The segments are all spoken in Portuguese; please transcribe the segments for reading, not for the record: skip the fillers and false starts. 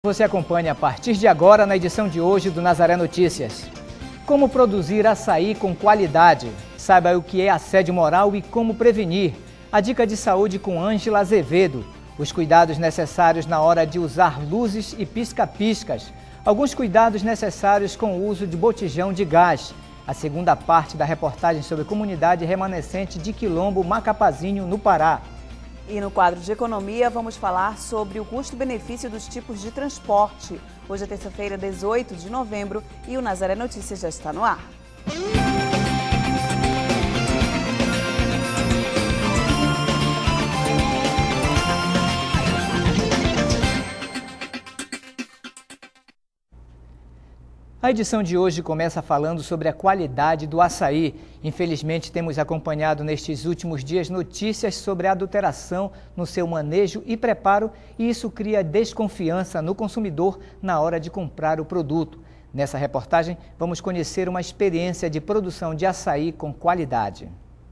Você acompanha a partir de agora na edição de hoje do Nazaré Notícias. Como produzir açaí com qualidade? Saiba o que é assédio moral e como prevenir. A dica de saúde com Ângela Azevedo. Os cuidados necessários na hora de usar luzes e pisca-piscas. Alguns cuidados necessários com o uso de botijão de gás. A segunda parte da reportagem sobre a comunidade remanescente de Quilombo Macapazinho, no Pará. E no quadro de economia, vamos falar sobre o custo-benefício dos tipos de transporte. Hoje é terça-feira, 18 de novembro, e o Nazaré Notícias já está no ar. A edição de hoje começa falando sobre a qualidade do açaí. Infelizmente, temos acompanhado nestes últimos dias notícias sobre a adulteração no seu manejo e preparo, e isso cria desconfiança no consumidor na hora de comprar o produto. Nessa reportagem, vamos conhecer uma experiência de produção de açaí com qualidade.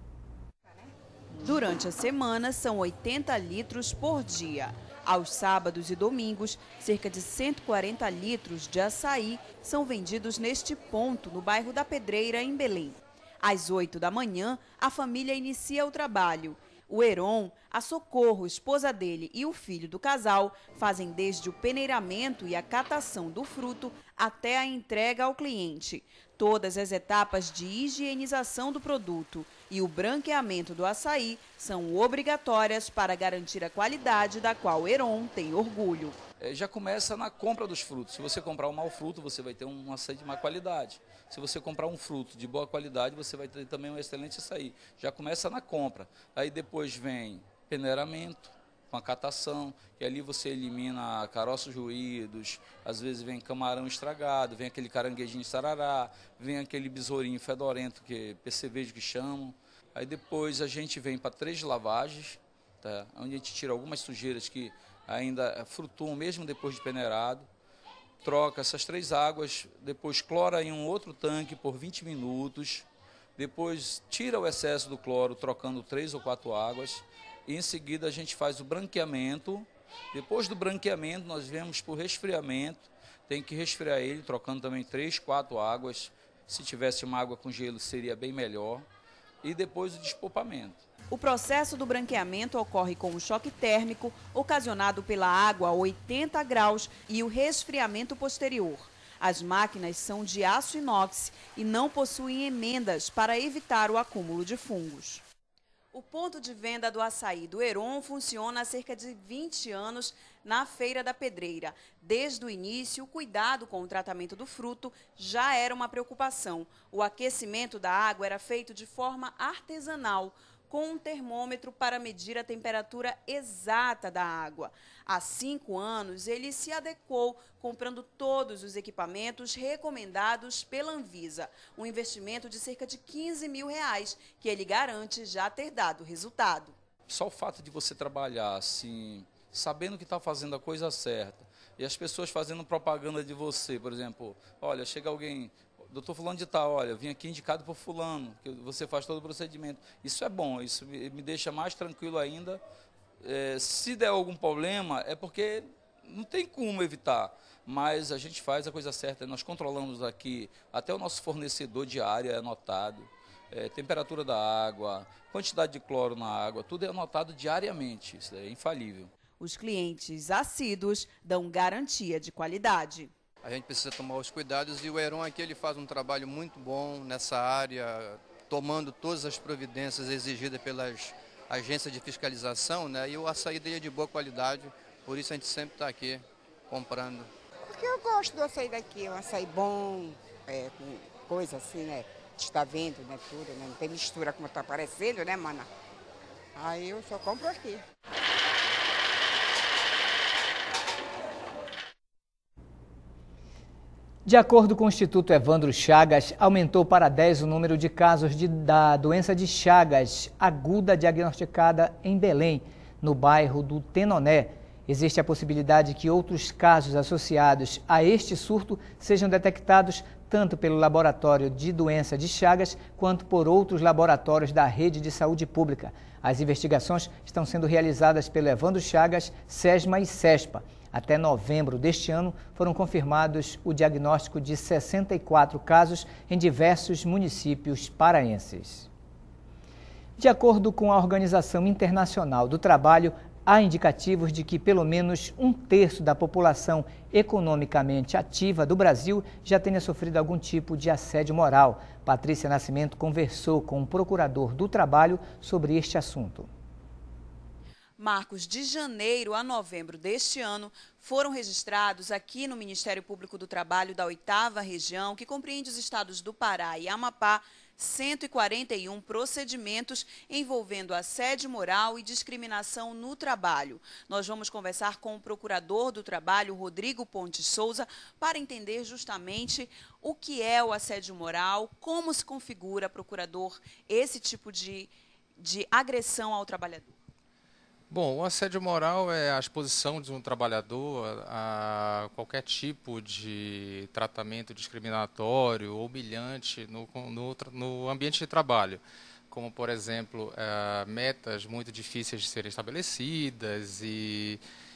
Durante a semana, são 80 litros por dia. Aos sábados e domingos, cerca de 140 litros de açaí são vendidos neste ponto, no bairro da Pedreira, em Belém. Às 8 da manhã, a família inicia o trabalho. O Heron, a Socorro, esposa dele, e o filho do casal fazem desde o peneiramento e a catação do fruto até a entrega ao cliente. Todas as etapas de higienização do produto e o branqueamento do açaí são obrigatórias para garantir a qualidade da qual Heron tem orgulho. Já começa na compra dos frutos. Se você comprar um mau fruto, você vai ter um açaí de má qualidade. Se você comprar um fruto de boa qualidade, você vai ter também um excelente açaí. Já começa na compra. Aí depois vem peneiramento, com a catação, e ali você elimina caroços ruídos, às vezes vem camarão estragado, vem aquele caranguejinho sarará, vem aquele besourinho fedorento, que é percevejo que chamam. Aí depois a gente vem para 3 lavagens, tá? Onde a gente tira algumas sujeiras que ainda flutuam mesmo depois de peneirado, troca essas 3 águas, depois clora em um outro tanque por 20 minutos, depois tira o excesso do cloro trocando 3 ou 4 águas, e em seguida a gente faz o branqueamento. Depois do branqueamento nós vemos para o resfriamento, tem que resfriar ele trocando também 3, 4 águas, se tivesse uma água com gelo seria bem melhor, e depois o despolpamento. O processo do branqueamento ocorre com o choque térmico, ocasionado pela água a 80 graus e o resfriamento posterior. As máquinas são de aço inox e não possuem emendas para evitar o acúmulo de fungos. O ponto de venda do açaí do Heron funciona há cerca de 20 anos na Feira da Pedreira. Desde o início, o cuidado com o tratamento do fruto já era uma preocupação. O aquecimento da água era feito de forma artesanal, com um termômetro para medir a temperatura exata da água. Há 5 anos, ele se adequou, comprando todos os equipamentos recomendados pela Anvisa. Um investimento de cerca de R$15 mil, que ele garante já ter dado resultado. Só o fato de você trabalhar assim, sabendo que está fazendo a coisa certa, e as pessoas fazendo propaganda de você, por exemplo, olha, chega alguém... Doutor fulano de tal, olha, vim aqui indicado por fulano, que você faz todo o procedimento. Isso é bom, isso me deixa mais tranquilo ainda. Se der algum problema, é porque não tem como evitar. Mas a gente faz a coisa certa, nós controlamos aqui, até o nosso fornecedor diário é anotado, temperatura da água, quantidade de cloro na água, tudo é anotado diariamente, isso é infalível. Os clientes assíduos dão garantia de qualidade. A gente precisa tomar os cuidados e o Heron aqui ele faz um trabalho muito bom nessa área, tomando todas as providências exigidas pelas agências de fiscalização, né? E o açaí dele é de boa qualidade, por isso a gente sempre está aqui comprando. Porque eu gosto do açaí daqui, é um açaí bom, com coisa assim, né? Está vendo, né? Tudo, né? Não tem mistura como está aparecendo, né, mana? Aí eu só compro aqui. De acordo com o Instituto Evandro Chagas, aumentou para 10 o número de casos da doença de Chagas aguda diagnosticada em Belém, no bairro do Tenoné. Existe a possibilidade que outros casos associados a este surto sejam detectados tanto pelo Laboratório de Doença de Chagas quanto por outros laboratórios da rede de saúde pública. As investigações estão sendo realizadas pelo Evandro Chagas, SESMA e SESPA. Até novembro deste ano, foram confirmados o diagnóstico de 64 casos em diversos municípios paraenses. De acordo com a Organização Internacional do Trabalho, há indicativos de que pelo menos 1/3 da população economicamente ativa do Brasil já tenha sofrido algum tipo de assédio moral. Patrícia Nascimento conversou com o procurador do Trabalho sobre este assunto. Marcos, de janeiro a novembro deste ano, foram registrados aqui no Ministério Público do Trabalho da 8ª Região, que compreende os estados do Pará e Amapá, 141 procedimentos envolvendo assédio moral e discriminação no trabalho. Nós vamos conversar com o procurador do Trabalho, Rodrigo Pontes Souza, para entender justamente o que é o assédio moral, como se configura, procurador, esse tipo de agressão ao trabalhador. Bom, o assédio moral é a exposição de um trabalhador a qualquer tipo de tratamento discriminatório ou humilhante no ambiente de trabalho, como, por exemplo, metas muito difíceis de serem estabelecidas e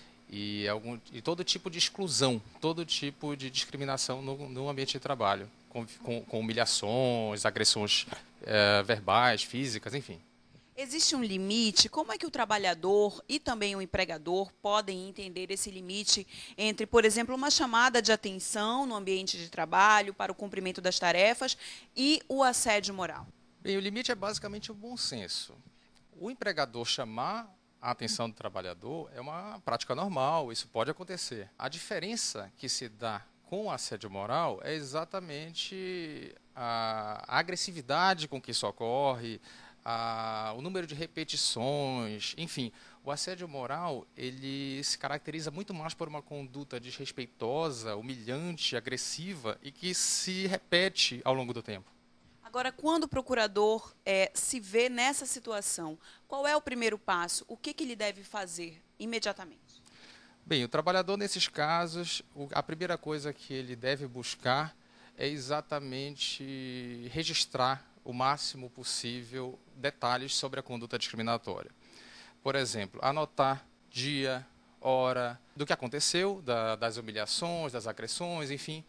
todo tipo de exclusão, todo tipo de discriminação no ambiente de trabalho, com humilhações, agressões verbais, físicas, enfim. Existe um limite? Como é que o trabalhador e também o empregador podem entender esse limite entre, por exemplo, uma chamada de atenção no ambiente de trabalho para o cumprimento das tarefas e o assédio moral? Bem, o limite é basicamente o bom senso. O empregador chamar a atenção do trabalhador é uma prática normal, isso pode acontecer. A diferença que se dá com o assédio moral é exatamente a agressividade com que isso ocorre, o número de repetições, enfim. O assédio moral, ele se caracteriza muito mais por uma conduta desrespeitosa, humilhante, agressiva e que se repete ao longo do tempo. Agora, quando o procurador se vê nessa situação, qual é o primeiro passo? O que ele deve fazer imediatamente? Bem, o trabalhador, nesses casos, a primeira coisa que ele deve buscar é exatamente registrar o máximo possível detalhes sobre a conduta discriminatória. Por exemplo, anotar dia, hora, do que aconteceu, das humilhações, das agressões, enfim.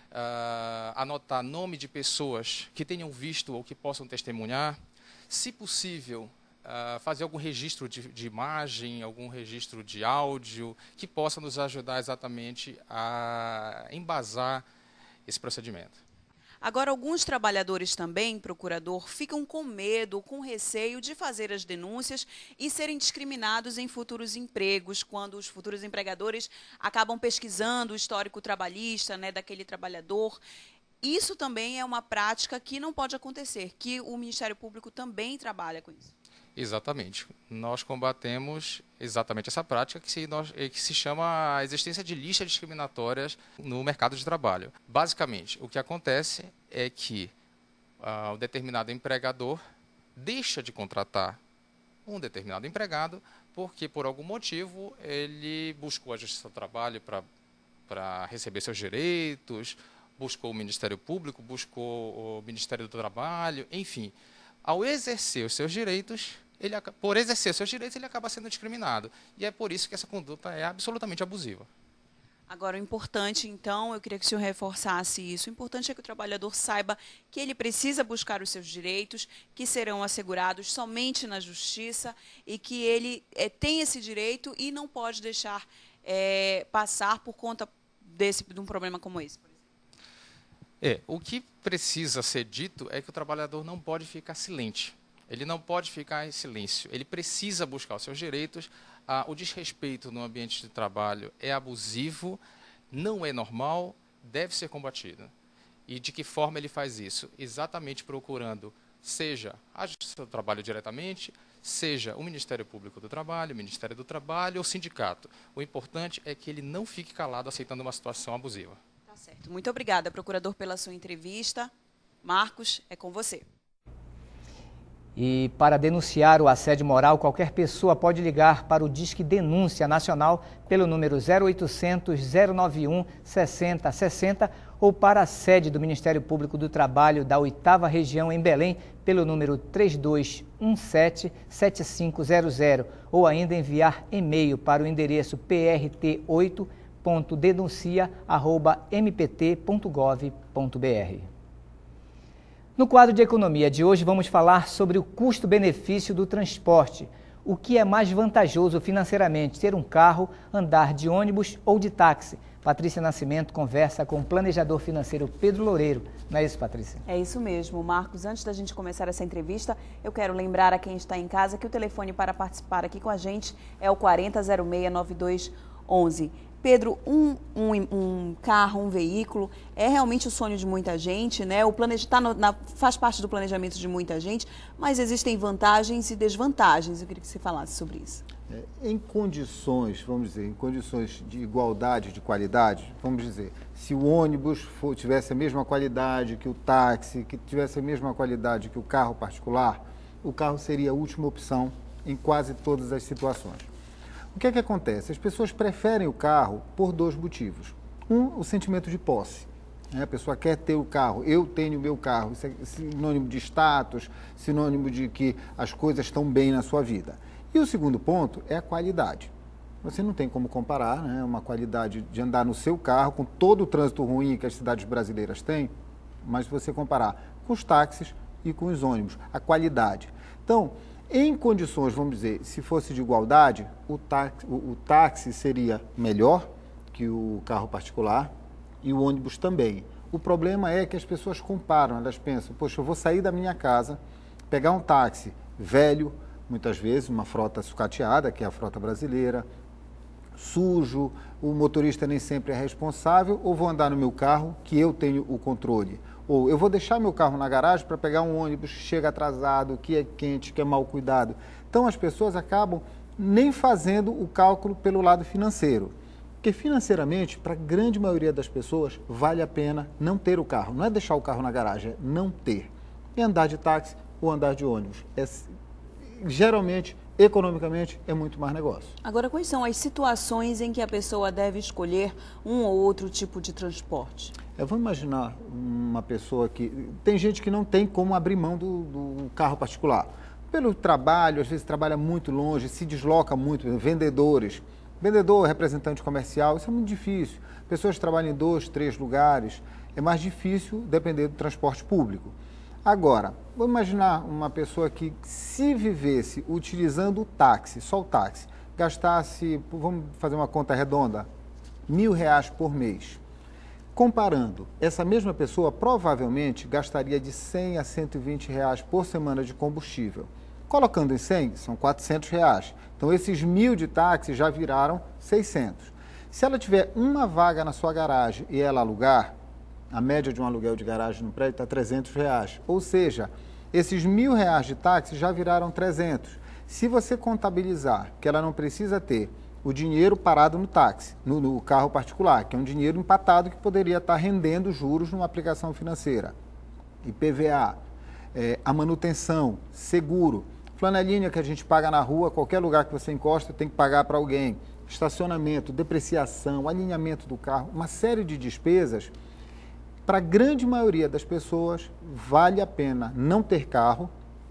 Anotar nome de pessoas que tenham visto ou que possam testemunhar. Se possível, fazer algum registro de imagem, algum registro de áudio, que possa nos ajudar exatamente a embasar esse procedimento. Agora, alguns trabalhadores também, procurador, ficam com medo, com receio de fazer as denúncias e serem discriminados em futuros empregos, quando os futuros empregadores acabam pesquisando o histórico trabalhista, né, daquele trabalhador. Isso também é uma prática que não pode acontecer, que o Ministério Público também trabalha com isso. Exatamente. Nós combatemos exatamente essa prática que se chama a existência de listas discriminatórias no mercado de trabalho. Basicamente, o que acontece é que o determinado empregador deixa de contratar um determinado empregado porque, por algum motivo, ele buscou a Justiça do Trabalho para receber seus direitos, buscou o Ministério Público, buscou o Ministério do Trabalho, enfim. Ao exercer os seus direitos, ele acaba sendo discriminado. E é por isso que essa conduta é absolutamente abusiva. Agora, o importante, então, eu queria que o senhor reforçasse isso. O importante é que o trabalhador saiba que ele precisa buscar os seus direitos, que serão assegurados somente na justiça e que ele tem esse direito e não pode deixar passar por conta de um problema como esse. O que precisa ser dito é que o trabalhador não pode ficar silente. Ele não pode ficar em silêncio. Ele precisa buscar os seus direitos. O desrespeito no ambiente de trabalho é abusivo, não é normal, deve ser combatido. E de que forma ele faz isso? Exatamente procurando, seja a Justiça do Trabalho diretamente, seja o Ministério Público do Trabalho, o Ministério do Trabalho ou o sindicato. O importante é que ele não fique calado aceitando uma situação abusiva. Certo. Muito obrigada, procurador, pela sua entrevista. Marcos, é com você. E para denunciar o assédio moral, qualquer pessoa pode ligar para o Disque Denúncia Nacional pelo número 0800 091 6060 ou para a sede do Ministério Público do Trabalho da 8ª Região em Belém pelo número 3217 7500 ou ainda enviar e-mail para o endereço prt8.denuncia@mpt.gov.br. No quadro de economia de hoje, vamos falar sobre o custo-benefício do transporte. O que é mais vantajoso financeiramente, ter um carro, andar de ônibus ou de táxi? Patrícia Nascimento conversa com o planejador financeiro Pedro Loureiro. Não é isso, Patrícia? É isso mesmo, Marcos. Antes da gente começar essa entrevista, eu quero lembrar a quem está em casa que o telefone para participar aqui com a gente é o 4006-9211. Pedro, um carro, um veículo, é realmente o sonho de muita gente, né? Faz parte do planejamento de muita gente, mas existem vantagens e desvantagens. Eu queria que você falasse sobre isso. Em condições, vamos dizer, em condições de igualdade de qualidade, vamos dizer, se o ônibus tivesse a mesma qualidade que o táxi, que tivesse a mesma qualidade que o carro particular, o carro seria a última opção em quase todas as situações. O que é que acontece? As pessoas preferem o carro por dois motivos. O sentimento de posse. A pessoa quer ter o carro, eu tenho o meu carro, isso é sinônimo de status, sinônimo de que as coisas estão bem na sua vida. E o segundo ponto é a qualidade. Você não tem como comparar, né, uma qualidade de andar no seu carro com todo o trânsito ruim que as cidades brasileiras têm, mas você comparar com os táxis e com os ônibus, a qualidade. Então, em condições, vamos dizer, se fosse de igualdade, o táxi seria melhor que o carro particular e o ônibus também. O problema é que as pessoas comparam, elas pensam, poxa, eu vou sair da minha casa, pegar um táxi velho, muitas vezes uma frota sucateada, que é a frota brasileira, sujo, o motorista nem sempre é responsável, ou vou andar no meu carro, que eu tenho o controle. Ou eu vou deixar meu carro na garagem para pegar um ônibus que chega atrasado, que é quente, que é mal cuidado. Então as pessoas acabam nem fazendo o cálculo pelo lado financeiro. Porque financeiramente, para a grande maioria das pessoas, vale a pena não ter o carro. Não é deixar o carro na garagem, é não ter. É andar de táxi ou andar de ônibus. Geralmente, economicamente, é muito mais negócio. Agora, quais são as situações em que a pessoa deve escolher um ou outro tipo de transporte? Vamos imaginar uma pessoa que... Tem gente que não tem como abrir mão do carro particular. Pelo trabalho, às vezes trabalha muito longe, se desloca muito, vendedores. Vendedor, representante comercial, isso é muito difícil. Pessoas que trabalham em 2, 3 lugares, é mais difícil depender do transporte público. Agora, vamos imaginar uma pessoa que, se vivesse utilizando o táxi, só o táxi, gastasse, vamos fazer uma conta redonda, R$1.000 por mês. Comparando, essa mesma pessoa provavelmente gastaria de R$100 a R$120 por semana de combustível. Colocando em 100, são R$400. Então, esses 1.000 de táxi já viraram 600. Se ela tiver uma vaga na sua garagem e ela alugar, a média de um aluguel de garagem no prédio está R$300. Ou seja, esses R$1.000 de táxi já viraram 300. Se você contabilizar que ela não precisa ter o dinheiro parado no táxi, no carro particular, que é um dinheiro empatado que poderia estar rendendo juros numa aplicação financeira, IPVA, a manutenção, seguro, flanelinha que a gente paga na rua, qualquer lugar que você encosta tem que pagar para alguém, estacionamento, depreciação, alinhamento do carro, uma série de despesas. Para a grande maioria das pessoas, vale a pena não ter carro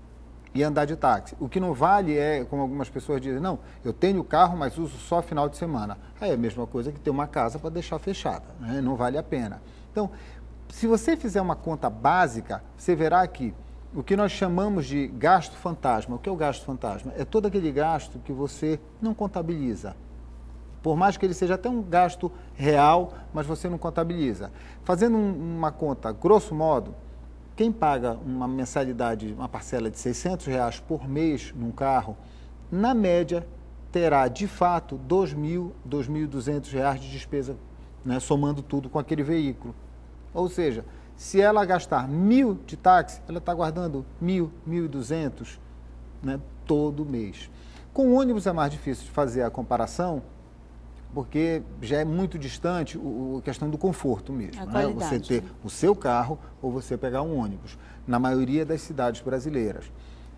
e andar de táxi. O que não vale é, como algumas pessoas dizem, não, eu tenho carro, mas uso só final de semana. Aí é a mesma coisa que ter uma casa para deixar fechada, né? Não vale a pena. Então, se você fizer uma conta básica, você verá que o que nós chamamos de gasto fantasma. O que é o gasto fantasma? É todo aquele gasto que você não contabiliza. Por mais que ele seja até um gasto real, mas você não contabiliza. Fazendo uma conta, grosso modo, quem paga uma mensalidade, uma parcela de R$600 por mês num carro, na média, terá, de fato, R$2.000, R$2.200 de despesa, né, somando tudo com aquele veículo. Ou seja, se ela gastar 1.000 de táxi, ela está guardando 1.000, 1.200, né, todo mês. Com ônibus é mais difícil de fazer a comparação, porque já é muito distante a questão do conforto mesmo, né? Você ter o seu carro ou você pegar um ônibus, na maioria das cidades brasileiras.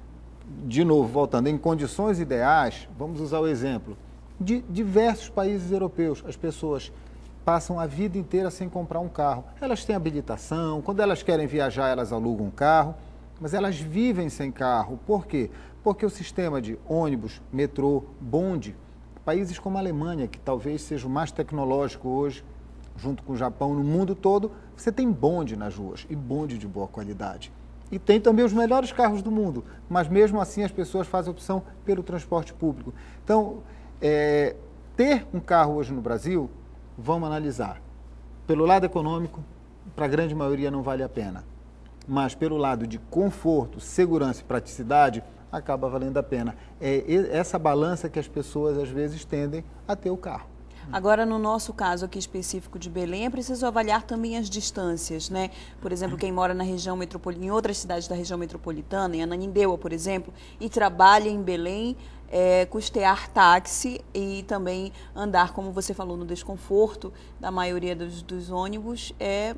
de novo, voltando, em condições ideais, vamos usar o exemplo de diversos países europeus. As pessoas passam a vida inteira sem comprar um carro. Elas têm habilitação, quando elas querem viajar, elas alugam um carro, mas elas vivem sem carro. Por quê? Porque o sistema de ônibus, metrô, bonde, países como a Alemanha, que talvez seja o mais tecnológico hoje, junto com o Japão, no mundo todo, você tem bonde nas ruas, e bonde de boa qualidade. E tem também os melhores carros do mundo, mas mesmo assim as pessoas fazem opção pelo transporte público. Então, ter um carro hoje no Brasil, vamos analisar. Pelo lado econômico, para a grande maioria não vale a pena. Mas pelo lado de conforto, segurança e praticidade, acaba valendo a pena. É essa balança que as pessoas às vezes tendem a ter o carro. Agora, no nosso caso aqui específico de Belém, é preciso avaliar também as distâncias, né? Por exemplo, quem mora na região metropolitana, em outras cidades da região metropolitana, em Ananindeua, por exemplo, e trabalha em Belém, custear táxi e também andar, como você falou, no desconforto da maioria dos ônibus,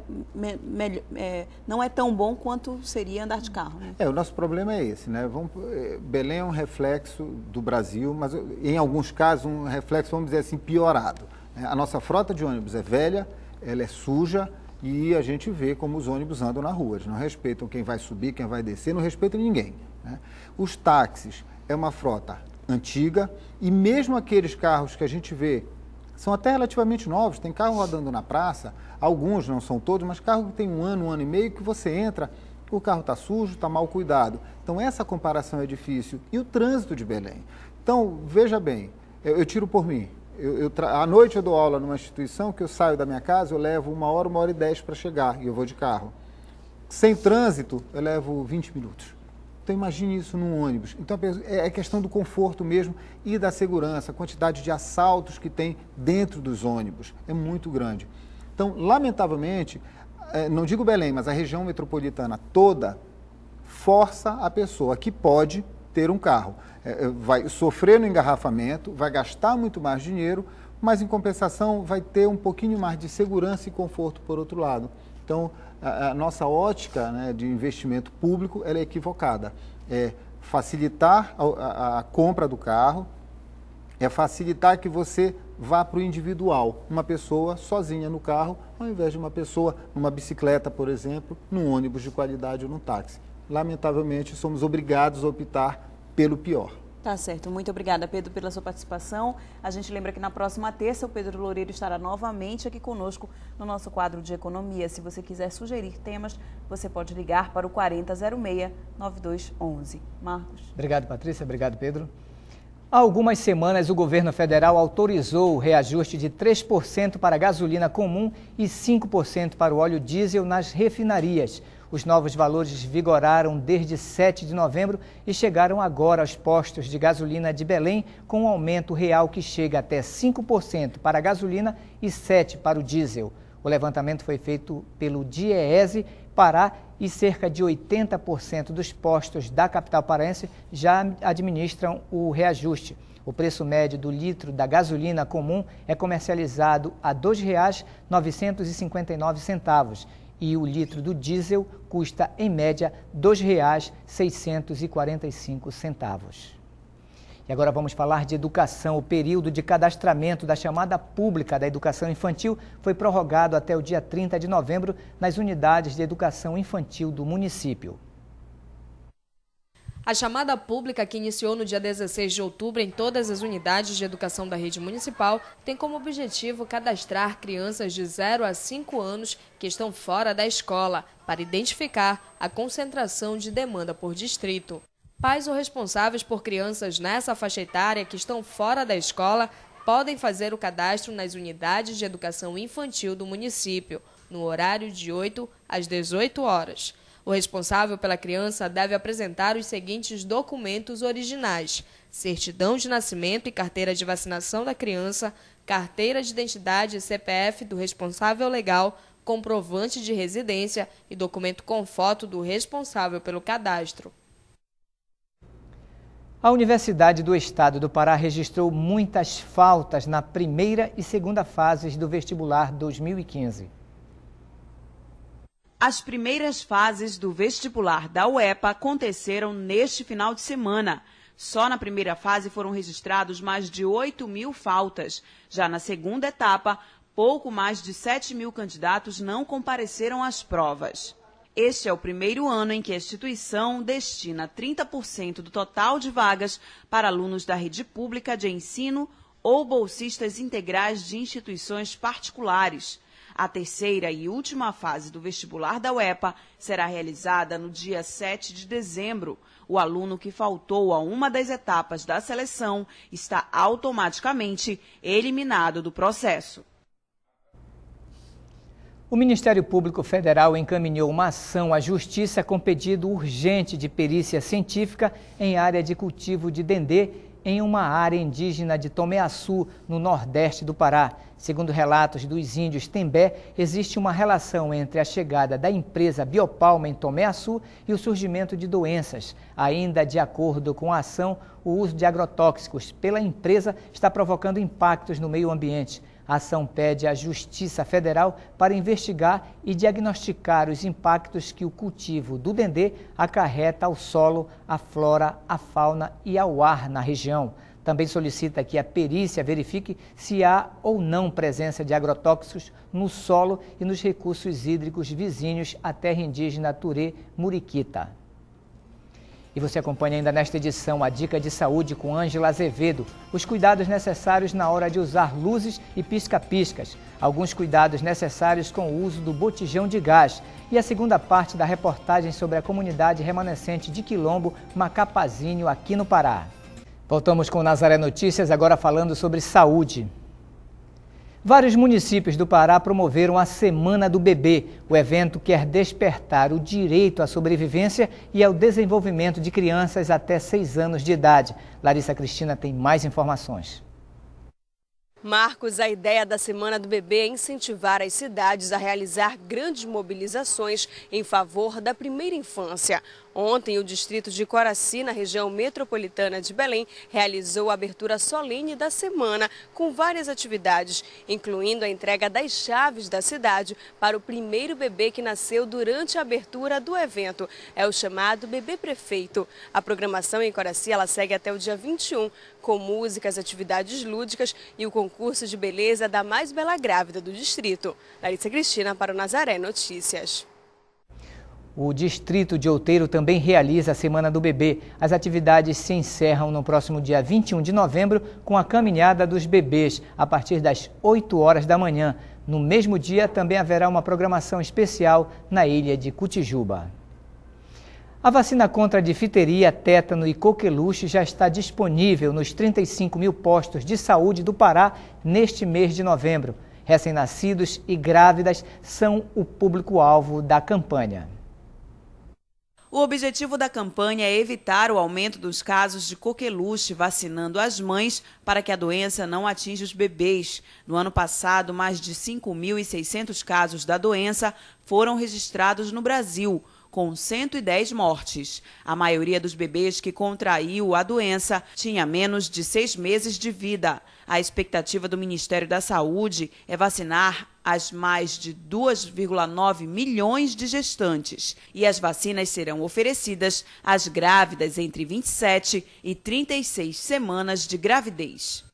não é tão bom quanto seria andar de carro, né? O nosso problema é esse, né? Belém é um reflexo do Brasil, mas em alguns casos um reflexo, vamos dizer assim, piorado. A nossa frota de ônibus é velha, ela é suja e a gente vê como os ônibus andam na rua. Eles não respeitam quem vai subir, quem vai descer, não respeitam ninguém, né? Os táxis é uma frota antiga e mesmo aqueles carros que a gente vê são até relativamente novos, tem carro rodando na praça, alguns, não são todos, mas carro que tem um ano e meio, que você entra, o carro está sujo, está mal cuidado. Então essa comparação é difícil. E o trânsito de Belém? Então, veja bem, eu tiro por mim, à noite eu dou aula numa instituição que eu saio da minha casa, eu levo 1h e 10 para chegar e eu vou de carro. Sem trânsito, eu levo 20 minutos. Então, imagine isso num ônibus. Então, é questão do conforto mesmo e da segurança. A quantidade de assaltos que tem dentro dos ônibus é muito grande. Então, lamentavelmente, não digo Belém, mas a região metropolitana toda força a pessoa que pode ter um carro. Vai sofrer no engarrafamento, vai gastar muito mais dinheiro, mas, em compensação, vai ter um pouquinho mais de segurança e conforto por outro lado. Então, a nossa ótica, né, de investimento público, ela é equivocada. É facilitar a compra do carro, é facilitar que você vá para o individual, uma pessoa sozinha no carro, ao invés de uma pessoa numa bicicleta, por exemplo, num ônibus de qualidade ou num táxi. Lamentavelmente, somos obrigados a optar pelo pior. Tá certo. Muito obrigada, Pedro, pela sua participação. A gente lembra que na próxima terça o Pedro Loureiro estará novamente aqui conosco no nosso quadro de economia. Se você quiser sugerir temas, você pode ligar para o 4006-9211. Marcos. Obrigado, Patrícia. Obrigado, Pedro. Há algumas semanas, o governo federal autorizou o reajuste de 3% para a gasolina comum e 5% para o óleo diesel nas refinarias. Os novos valores vigoraram desde 7 de novembro e chegaram agora aos postos de gasolina de Belém, com um aumento real que chega até 5% para a gasolina e 7% para o diesel. O levantamento foi feito pelo DIEESE Pará e cerca de 80% dos postos da capital paraense já administram o reajuste. O preço médio do litro da gasolina comum é comercializado a R$ 2,959 e o litro do diesel custa, em média, R$ 2,645. E agora vamos falar de educação. O período de cadastramento da chamada pública da educação infantil foi prorrogado até o dia 30 de novembro nas unidades de educação infantil do município. A chamada pública, que iniciou no dia 16 de outubro em todas as unidades de educação da rede municipal, tem como objetivo cadastrar crianças de 0 a 5 anos que estão fora da escola, para identificar a concentração de demanda por distrito. Pais ou responsáveis por crianças nessa faixa etária que estão fora da escola podem fazer o cadastro nas unidades de educação infantil do município, no horário de 8 às 18 horas. O responsável pela criança deve apresentar os seguintes documentos originais: certidão de nascimento e carteira de vacinação da criança, carteira de identidade e CPF do responsável legal, comprovante de residência e documento com foto do responsável pelo cadastro. A Universidade do Estado do Pará registrou muitas faltas na primeira e segunda fases do vestibular 2015. As primeiras fases do vestibular da UEPA aconteceram neste final de semana. Só na primeira fase foram registrados mais de 8.000 faltas. Já na segunda etapa, pouco mais de 7.000 candidatos não compareceram às provas. Este é o primeiro ano em que a instituição destina 30% do total de vagas para alunos da rede pública de ensino ou bolsistas integrais de instituições particulares. A terceira e última fase do vestibular da UEPA será realizada no dia 7 de dezembro. O aluno que faltou a uma das etapas da seleção está automaticamente eliminado do processo. O Ministério Público Federal encaminhou uma ação à Justiça com pedido urgente de perícia científica em área de cultivo de dendê em uma área indígena de Tomé-Açu, no nordeste do Pará. Segundo relatos dos índios Tembé, existe uma relação entre a chegada da empresa Biopalma em Tomé-Açu e o surgimento de doenças. Ainda de acordo com a ação, o uso de agrotóxicos pela empresa está provocando impactos no meio ambiente. A ação pede à Justiça Federal para investigar e diagnosticar os impactos que o cultivo do dendê acarreta ao solo, à flora, à fauna e ao ar na região. Também solicita que a perícia verifique se há ou não presença de agrotóxicos no solo e nos recursos hídricos vizinhos à terra indígena Turê-Muriquita. E você acompanha ainda nesta edição a Dica de Saúde com Ângela Azevedo. Os cuidados necessários na hora de usar luzes e pisca-piscas. Alguns cuidados necessários com o uso do botijão de gás. E a segunda parte da reportagem sobre a comunidade remanescente de Quilombo, Macapazinho, aqui no Pará. Voltamos com o Nazaré Notícias, agora falando sobre saúde. Vários municípios do Pará promoveram a Semana do Bebê. O evento quer despertar o direito à sobrevivência e ao desenvolvimento de crianças até 6 anos de idade. Larissa Cristina tem mais informações. Marcos, a ideia da Semana do Bebê é incentivar as cidades a realizar grandes mobilizações em favor da primeira infância. Ontem, o distrito de Coraci, na região metropolitana de Belém, realizou a abertura solene da semana com várias atividades, incluindo a entrega das chaves da cidade para o primeiro bebê que nasceu durante a abertura do evento. É o chamado Bebê Prefeito. A programação em Coraci ela segue até o dia 21, com músicas, atividades lúdicas e o concurso de beleza da mais bela grávida do distrito. Larissa Cristina para o Nazaré Notícias. O distrito de Outeiro também realiza a Semana do Bebê. As atividades se encerram no próximo dia 21 de novembro com a caminhada dos bebês, a partir das 8 horas da manhã. No mesmo dia, também haverá uma programação especial na ilha de Cutijuba. A vacina contra a difteria, tétano e coqueluche já está disponível nos 35 mil postos de saúde do Pará neste mês de novembro. Recém-nascidos e grávidas são o público-alvo da campanha. O objetivo da campanha é evitar o aumento dos casos de coqueluche, vacinando as mães para que a doença não atinja os bebês. No ano passado, mais de 5.600 casos da doença foram registrados no Brasil, com 110 mortes. A maioria dos bebês que contraiu a doença tinha menos de 6 meses de vida. A expectativa do Ministério da Saúde é vacinar as mais de 2,9 milhões de gestantes. E as vacinas serão oferecidas às grávidas entre 27 e 36 semanas de gravidez.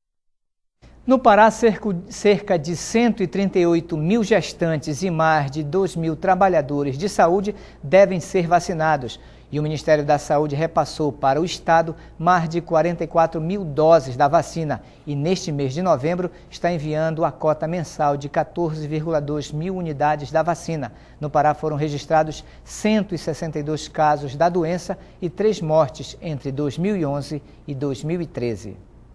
No Pará, cerca de 138 mil gestantes e mais de 2 mil trabalhadores de saúde devem ser vacinados. E o Ministério da Saúde repassou para o Estado mais de 44 mil doses da vacina. E neste mês de novembro está enviando a cota mensal de 14,2 mil unidades da vacina. No Pará foram registrados 162 casos da doença e 3 mortes entre 2011 e 2013.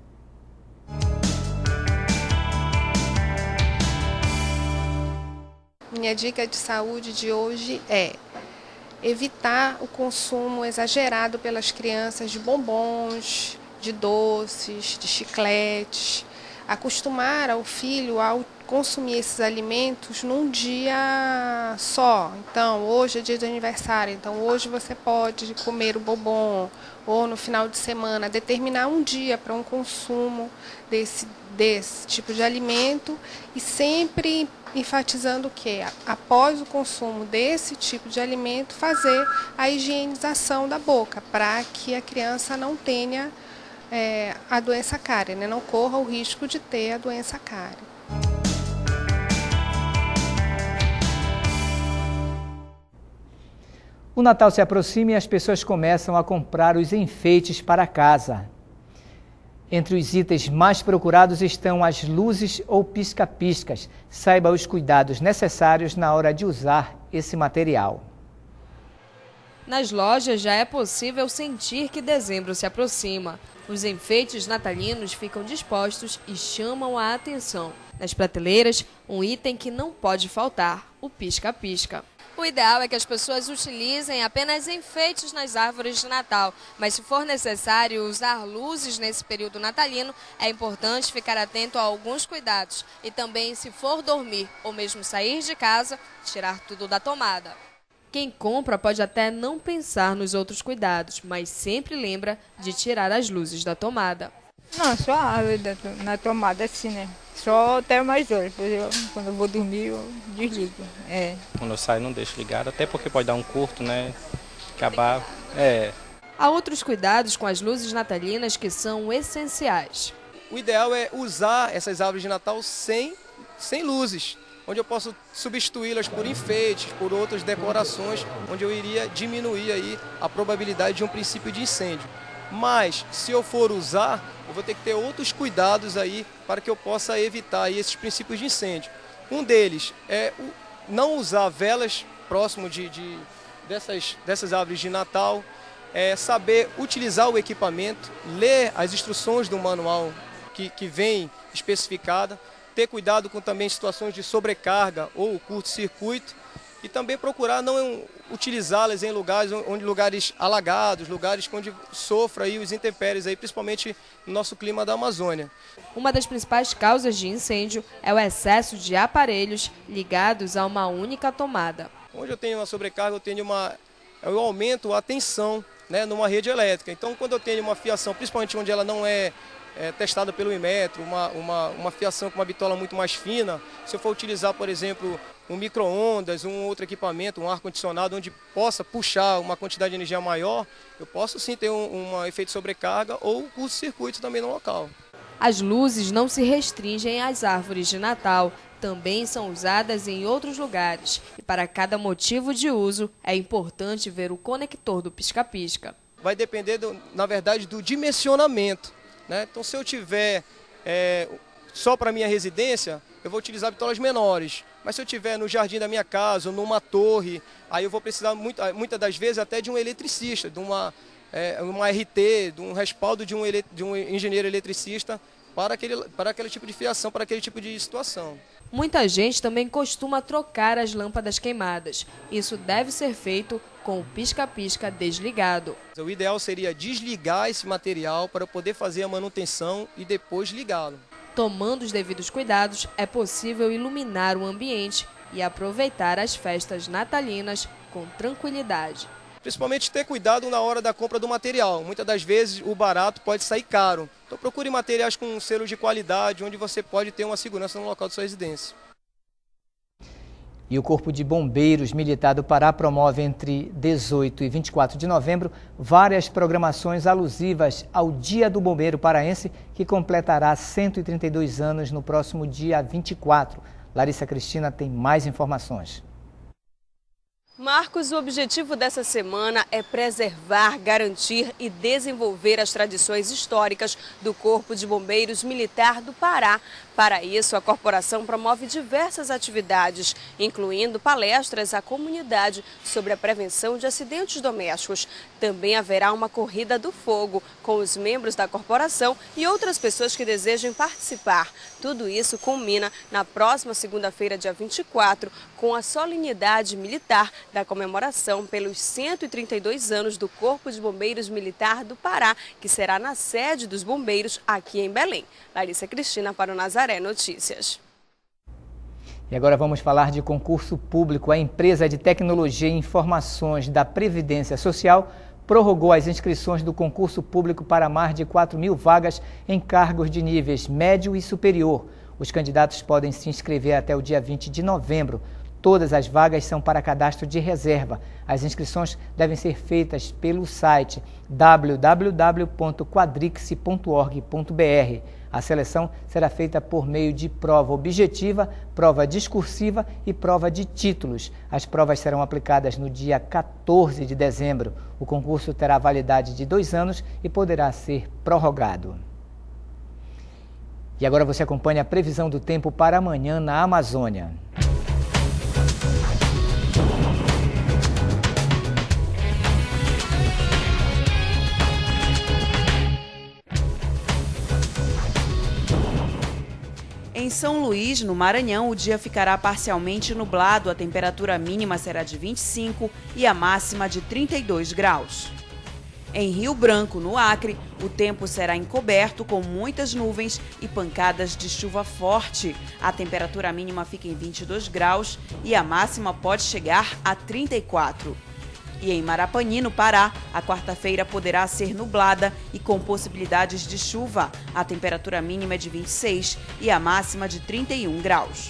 Minha dica de saúde de hoje é evitar o consumo exagerado pelas crianças de bombons, de doces, de chicletes, acostumar o filho a consumir esses alimentos num dia só. Então, hoje é dia de aniversário, então hoje você pode comer o bombom, ou no final de semana, determinar um dia para um consumo desse tipo de alimento e sempre enfatizando que, após o consumo desse tipo de alimento, fazer a higienização da boca, para que a criança não tenha a doença cárie, né? Não corra o risco de ter a doença cárie. O Natal se aproxima e as pessoas começam a comprar os enfeites para casa. Entre os itens mais procurados estão as luzes ou pisca-piscas. Saiba os cuidados necessários na hora de usar esse material. Nas lojas já é possível sentir que dezembro se aproxima. Os enfeites natalinos ficam dispostos e chamam a atenção. Nas prateleiras, um item que não pode faltar, o pisca-pisca. O ideal é que as pessoas utilizem apenas enfeites nas árvores de Natal, mas se for necessário usar luzes nesse período natalino, é importante ficar atento a alguns cuidados e também, se for dormir ou mesmo sair de casa, tirar tudo da tomada. Quem compra pode até não pensar nos outros cuidados, mas sempre lembra de tirar as luzes da tomada. Não, só a árvore na tomada, assim, né? Só até mais horas. Quando eu vou dormir, eu desligo. Quando eu saio, não deixo ligado, até porque pode dar um curto, né? Acabar. Há outros cuidados com as luzes natalinas que são essenciais. O ideal é usar essas árvores de Natal sem luzes, onde eu posso substituí-las por enfeites, por outras decorações, onde eu iria diminuir aí a probabilidade de um princípio de incêndio. Mas, se eu for usar, eu vou ter que ter outros cuidados aí para que eu possa evitar aí esses princípios de incêndio. Um deles é não usar velas próximo dessas árvores de Natal, saber utilizar o equipamento, ler as instruções do manual que vem especificada, ter cuidado com também situações de sobrecarga ou curto-circuito e também procurar não utilizá-las em lugares alagados, lugares onde sofra aí os intempéries, aí, principalmente no nosso clima da Amazônia. Uma das principais causas de incêndio é o excesso de aparelhos ligados a uma única tomada. Onde eu tenho uma sobrecarga, eu aumento a tensão, né, numa rede elétrica. Então, quando eu tenho uma fiação, principalmente onde ela não é testada pelo Inmetro, uma fiação com uma bitola muito mais fina, se eu for utilizar, por exemplo, um micro-ondas, um outro equipamento, um ar-condicionado, onde possa puxar uma quantidade de energia maior, eu posso sim ter um efeito de sobrecarga ou curto-circuito também no local. As luzes não se restringem às árvores de Natal, também são usadas em outros lugares. E para cada motivo de uso, é importante ver o conector do pisca-pisca. Vai depender, na verdade, do dimensionamento, né? Então, se eu tiver só para minha residência, eu vou utilizar bitolas menores. Mas se eu tiver no jardim da minha casa ou numa torre, aí eu vou precisar muitas das vezes até de um eletricista, de uma RT, de um respaldo de um engenheiro eletricista para aquele tipo de fiação, para aquele tipo de situação. Muita gente também costuma trocar as lâmpadas queimadas. Isso deve ser feito com o pisca-pisca desligado. O ideal seria desligar esse material para poder fazer a manutenção e depois ligá-lo. Tomando os devidos cuidados, é possível iluminar o ambiente e aproveitar as festas natalinas com tranquilidade. Principalmente ter cuidado na hora da compra do material. Muitas das vezes o barato pode sair caro. Então procure materiais com selo de qualidade, onde você pode ter uma segurança no local de sua residência. E o Corpo de Bombeiros Militar do Pará promove entre 18 e 24 de novembro várias programações alusivas ao Dia do Bombeiro Paraense, que completará 132 anos no próximo dia 24. Larissa Cristina tem mais informações. Marcos, o objetivo dessa semana é preservar, garantir e desenvolver as tradições históricas do Corpo de Bombeiros Militar do Pará. Para isso, a corporação promove diversas atividades, incluindo palestras à comunidade sobre a prevenção de acidentes domésticos. Também haverá uma corrida do fogo com os membros da corporação e outras pessoas que desejem participar. Tudo isso culmina na próxima segunda-feira, dia 24, com a solenidade militar da comemoração pelos 132 anos do Corpo de Bombeiros Militar do Pará, que será na sede dos bombeiros aqui em Belém. Larissa Cristina para o Nazaré Notícias. E agora vamos falar de concurso público. A empresa de tecnologia e informações da Previdência Social prorrogou as inscrições do concurso público para mais de 4.000 vagas em cargos de níveis médio e superior. Os candidatos podem se inscrever até o dia 20 de novembro. Todas as vagas são para cadastro de reserva. As inscrições devem ser feitas pelo site www.quadrix.org.br. A seleção será feita por meio de prova objetiva, prova discursiva e prova de títulos. As provas serão aplicadas no dia 14 de dezembro. O concurso terá validade de 2 anos e poderá ser prorrogado. E agora você acompanha a previsão do tempo para amanhã na Amazônia. Em São Luís, no Maranhão, o dia ficará parcialmente nublado. A temperatura mínima será de 25 e a máxima de 32 graus. Em Rio Branco, no Acre, o tempo será encoberto com muitas nuvens e pancadas de chuva forte. A temperatura mínima fica em 22 graus e a máxima pode chegar a 34. E em Marapani, no Pará, a quarta-feira poderá ser nublada e com possibilidades de chuva. A temperatura mínima é de 26 e a máxima de 31 graus.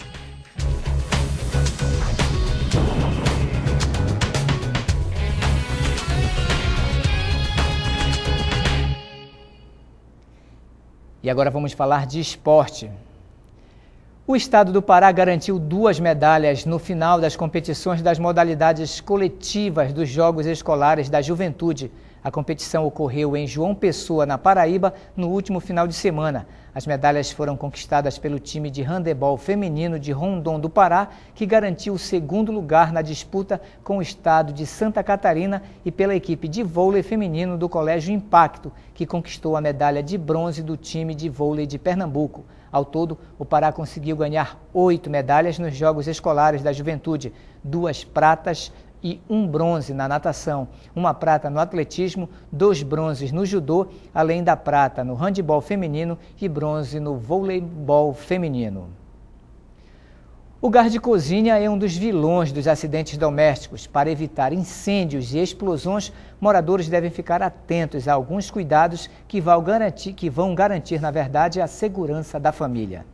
E agora vamos falar de esporte. O estado do Pará garantiu 2 medalhas no final das competições das modalidades coletivas dos Jogos Escolares da Juventude. A competição ocorreu em João Pessoa, na Paraíba, no último final de semana. As medalhas foram conquistadas pelo time de handebol feminino de Rondon do Pará, que garantiu o 2º lugar na disputa com o estado de Santa Catarina, e pela equipe de vôlei feminino do Colégio Impacto, que conquistou a medalha de bronze do time de vôlei de Pernambuco. Ao todo, o Pará conseguiu ganhar 8 medalhas nos Jogos Escolares da Juventude, 2 pratas e 1 bronze na natação, 1 prata no atletismo, 2 bronzes no judô, além da prata no handebol feminino e bronze no voleibol feminino. O gás de cozinha é um dos vilões dos acidentes domésticos. Para evitar incêndios e explosões, moradores devem ficar atentos a alguns cuidados que vão garantir, na verdade, a segurança da família.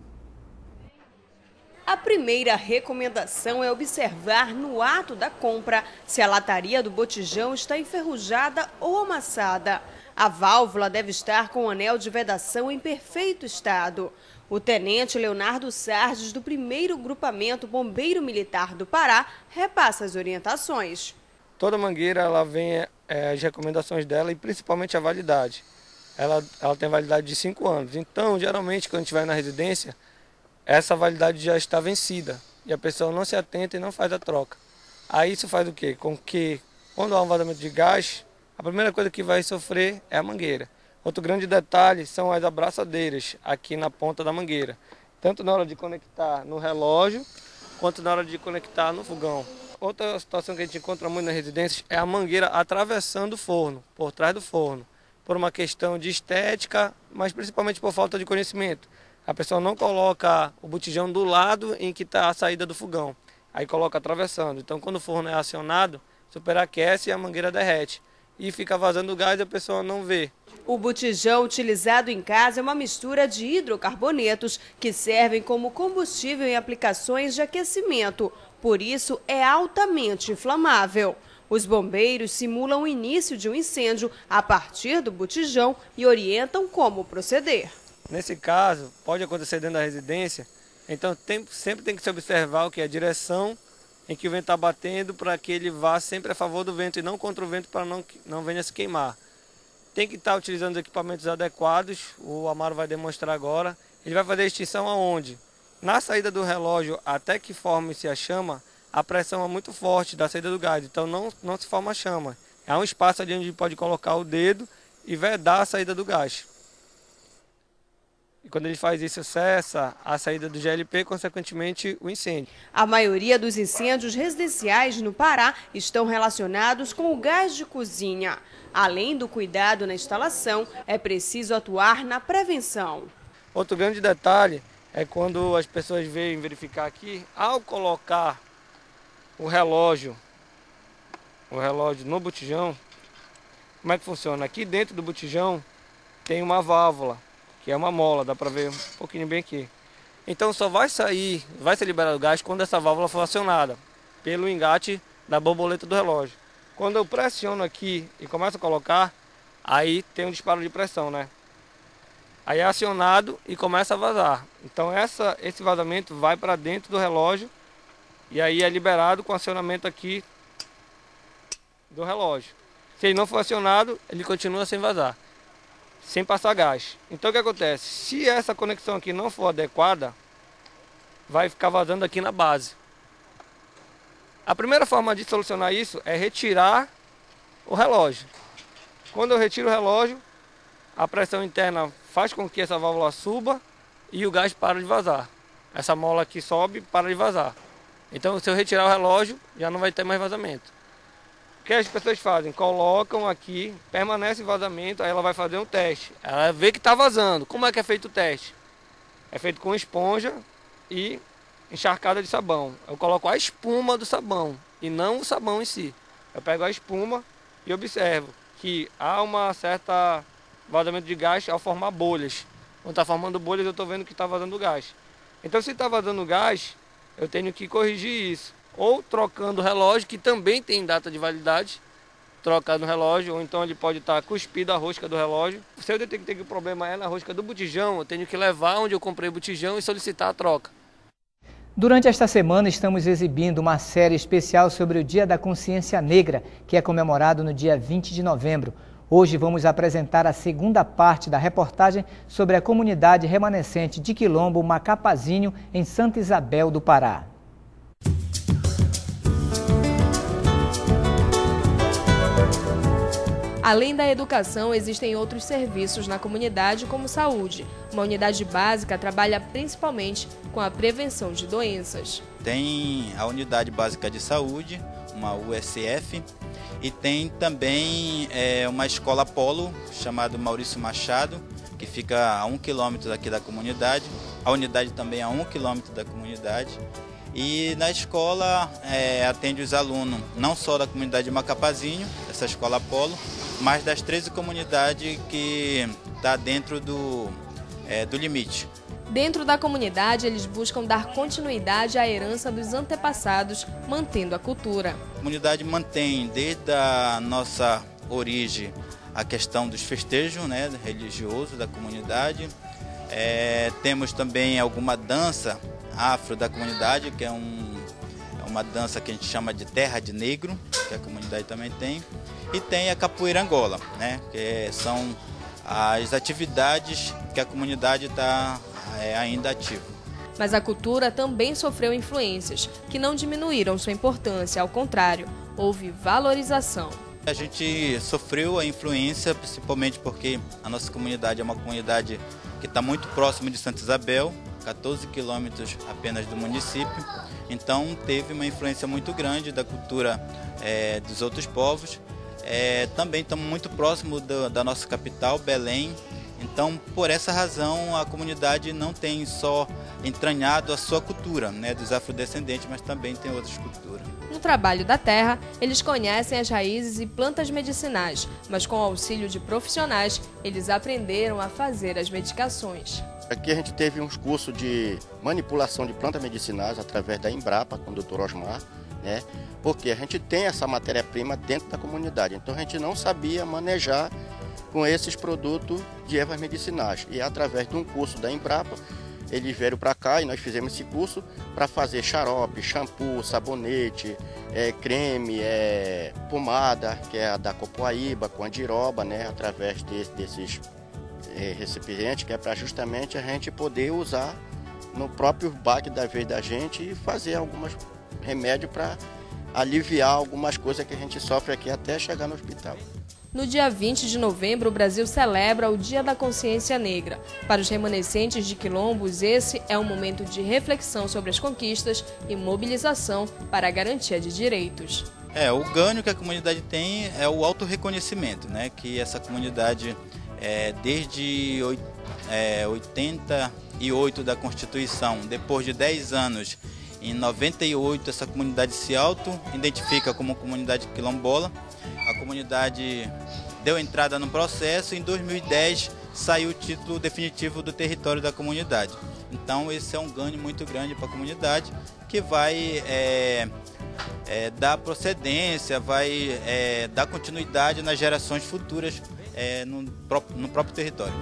A primeira recomendação é observar no ato da compra se a lataria do botijão está enferrujada ou amassada. A válvula deve estar com o anel de vedação em perfeito estado. O tenente Leonardo Sardes, do 1º Grupamento Bombeiro Militar do Pará, repassa as orientações. Toda mangueira ela vem as recomendações dela e principalmente a validade. Ela tem validade de 5 anos. Então, geralmente, quando a gente vai na residência, essa validade já está vencida e a pessoa não se atenta e não faz a troca. Aí isso faz o quê? Com que, quando há um vazamento de gás, a primeira coisa que vai sofrer é a mangueira. Outro grande detalhe são as abraçadeiras aqui na ponta da mangueira, tanto na hora de conectar no relógio, quanto na hora de conectar no fogão. Outra situação que a gente encontra muito nas residências é a mangueira atravessando o forno, por trás do forno, por uma questão de estética, mas principalmente por falta de conhecimento. A pessoa não coloca o botijão do lado em que está a saída do fogão, aí coloca atravessando. Então, quando o forno é acionado, superaquece e a mangueira derrete. E fica vazando gás e a pessoa não vê. O botijão utilizado em casa é uma mistura de hidrocarbonetos que servem como combustível em aplicações de aquecimento. Por isso, é altamente inflamável. Os bombeiros simulam o início de um incêndio a partir do botijão e orientam como proceder. Nesse caso, pode acontecer dentro da residência, então sempre tem que se observar o que é a direção em que o vento está batendo, para que ele vá sempre a favor do vento e não contra o vento, para não venha se queimar. Tem que estar utilizando os equipamentos adequados, o Amaro vai demonstrar agora. Ele vai fazer a extinção aonde? Na saída do relógio, até que forme-se a chama, a pressão é muito forte da saída do gás, então não se forma a chama. Há um espaço ali onde pode colocar o dedo e vedar a saída do gás. E quando ele faz isso, cessa a saída do GLP, consequentemente o incêndio. A maioria dos incêndios residenciais no Pará estão relacionados com o gás de cozinha. Além do cuidado na instalação, é preciso atuar na prevenção. Outro grande detalhe é quando as pessoas vêm verificar aqui, ao colocar o relógio no botijão, como é que funciona? Aqui dentro do botijão tem uma válvula, que é uma mola, dá para ver um pouquinho bem aqui. Então só vai ser liberado o gás quando essa válvula for acionada pelo engate da borboleta do relógio. Quando eu pressiono aqui e começo a colocar, aí tem um disparo de pressão, né? Aí é acionado e começa a vazar. Então esse vazamento vai para dentro do relógio e aí é liberado com acionamento aqui do relógio. Se ele não for acionado, ele continua sem vazar, sem passar gás. Então o que acontece? Se essa conexão aqui não for adequada, vai ficar vazando aqui na base. A primeira forma de solucionar isso é retirar o relógio. Quando eu retiro o relógio, a pressão interna faz com que essa válvula suba e o gás para de vazar. Essa mola aqui sobe e para de vazar. Então, se eu retirar o relógio, já não vai ter mais vazamento. O que as pessoas fazem? Colocam aqui, permanece em vazamento, aí ela vai fazer um teste. Ela vê que está vazando. Como é que é feito o teste? É feito com esponja e encharcada de sabão. Eu coloco a espuma do sabão e não o sabão em si. Eu pego a espuma e observo que há uma certa vazamento de gás ao formar bolhas. Quando está formando bolhas, eu estou vendo que está vazando gás. Então, se está vazando gás, eu tenho que corrigir isso. Ou trocando o relógio, que também tem data de validade, trocar no relógio, ou então ele pode estar cuspido a rosca do relógio. Se eu detectar que o problema é na rosca do botijão, eu tenho que levar onde eu comprei o botijão e solicitar a troca. Durante esta semana, estamos exibindo uma série especial sobre o Dia da Consciência Negra, que é comemorado no dia 20 de novembro. Hoje vamos apresentar a segunda parte da reportagem sobre a comunidade remanescente de Quilombo Macapazinho, em Santa Isabel do Pará. Além da educação, existem outros serviços na comunidade, como saúde. Uma unidade básica trabalha principalmente com a prevenção de doenças. Tem a unidade básica de saúde, uma USF, e tem também uma escola polo, chamada Maurício Machado, que fica a 1 quilômetro daqui da comunidade. A unidade também é a 1 quilômetro da comunidade. E na escola atende os alunos não só da comunidade de Macapazinho, essa escola polo, mas das 13 comunidades que está dentro do limite. Dentro da comunidade, eles buscam dar continuidade à herança dos antepassados, mantendo a cultura. A comunidade mantém desde a nossa origem a questão dos festejos, né, religiosos da comunidade. Temos também alguma dança afro da comunidade, que é uma dança que a gente chama de terra de negro, que a comunidade também tem. E tem a capoeira Angola, né, que são as atividades que a comunidade está ainda ativa. Mas a cultura também sofreu influências, que não diminuíram sua importância, ao contrário, houve valorização. A gente sofreu a influência, principalmente porque a nossa comunidade é uma comunidade que está muito próxima de Santa Isabel, 14 quilômetros apenas do município, então teve uma influência muito grande da cultura dos outros povos. Também estamos muito próximos da nossa capital, Belém, então por essa razão a comunidade não tem só entranhado a sua cultura, né, dos afrodescendentes, mas também tem outras culturas. No trabalho da terra, eles conhecem as raízes e plantas medicinais, mas com o auxílio de profissionais, eles aprenderam a fazer as medicações. Aqui a gente teve uns cursos de manipulação de plantas medicinais através da Embrapa, com o Dr. Osmar, né? Porque a gente tem essa matéria-prima dentro da comunidade, então a gente não sabia manejar com esses produtos de ervas medicinais. E através de um curso da Embrapa, eles vieram para cá e nós fizemos esse curso para fazer xarope, shampoo, sabonete, creme, pomada, que é a da copoaíba, com andiroba, né? Através desses recipientes, que é para justamente a gente poder usar no próprio baque da vez da gente e fazer alguns remédios para aliviar algumas coisas que a gente sofre aqui até chegar no hospital. No dia 20 de novembro, o Brasil celebra o Dia da Consciência Negra. Para os remanescentes de quilombos, esse é um momento de reflexão sobre as conquistas e mobilização para a garantia de direitos. O ganho que a comunidade tem é o autorreconhecimento, né? Que essa comunidade, desde 88 da Constituição, depois de 10 anos, em 98, essa comunidade se auto-identifica como comunidade quilombola. A comunidade deu entrada no processo e em 2010 saiu o título definitivo do território da comunidade. Então esse é um ganho muito grande para a comunidade, que vai dar procedência, vai dar continuidade nas gerações futuras no próprio território.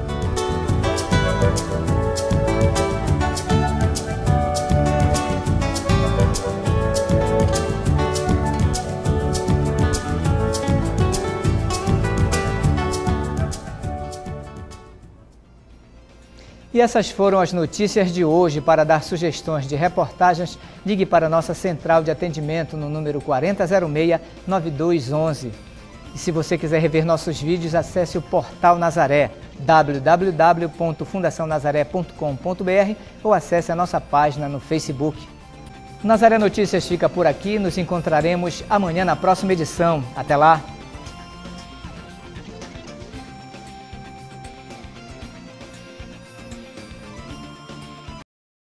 E essas foram as notícias de hoje. Para dar sugestões de reportagens, ligue para a nossa central de atendimento no número 4006-9211. E se você quiser rever nossos vídeos, acesse o Portal Nazaré, www.fundacionazaré.com.br ou acesse a nossa página no Facebook. O Nazaré Notícias fica por aqui, nos encontraremos amanhã na próxima edição. Até lá!